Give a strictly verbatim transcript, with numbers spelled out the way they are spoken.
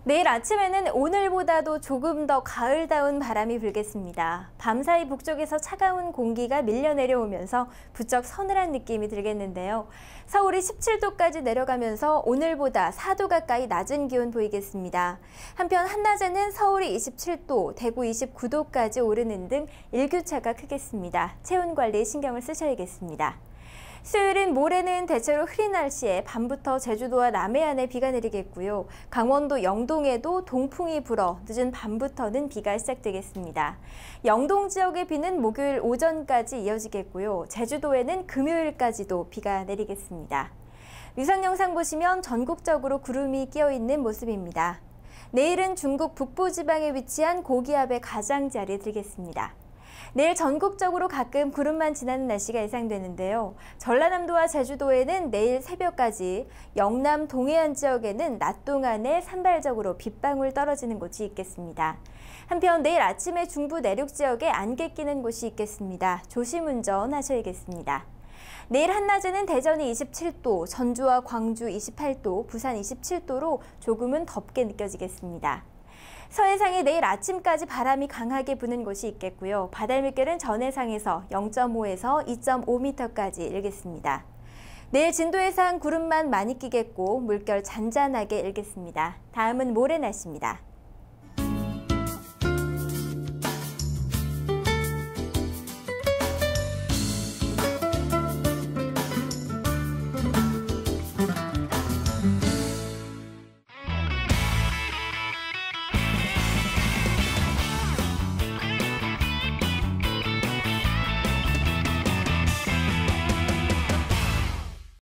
내일 아침에는 오늘보다도 조금 더 가을다운 바람이 불겠습니다. 밤사이 북쪽에서 차가운 공기가 밀려 내려오면서 부쩍 서늘한 느낌이 들겠는데요. 서울이 십칠 도까지 내려가면서 오늘보다 사 도 가까이 낮은 기온 보이겠습니다. 한편 한낮에는 서울이 이십칠 도, 대구 이십구 도까지 오르는 등 일교차가 크겠습니다. 체온 관리에 신경을 쓰셔야겠습니다. 수요일인 모레는 대체로 흐린 날씨에 밤부터 제주도와 남해안에 비가 내리겠고요. 강원도 영동에도 동풍이 불어 늦은 밤부터는 비가 시작되겠습니다. 영동 지역의 비는 목요일 오전까지 이어지겠고요. 제주도에는 금요일까지도 비가 내리겠습니다. 위성 영상 보시면 전국적으로 구름이 끼어 있는 모습입니다. 내일은 중국 북부지방에 위치한 고기압의 가장자리에 들겠습니다. 내일 전국적으로 가끔 구름만 지나는 날씨가 예상되는데요. 전라남도와 제주도에는 내일 새벽까지, 영남 동해안 지역에는 낮 동안에 산발적으로 빗방울 떨어지는 곳이 있겠습니다. 한편 내일 아침에 중부 내륙 지역에 안개 끼는 곳이 있겠습니다. 조심 운전하셔야겠습니다. 내일 한낮에는 대전이 이십칠 도, 전주와 광주 이십팔 도, 부산 이십칠 도로 조금은 덥게 느껴지겠습니다. 서해상에 내일 아침까지 바람이 강하게 부는 곳이 있겠고요. 바다 물결은 전해상에서 영 점 오에서 이 점 오 미터까지 일겠습니다. 내일 진도 해상 구름만 많이 끼겠고 물결 잔잔하게 일겠습니다. 다음은 모레 날씨입니다.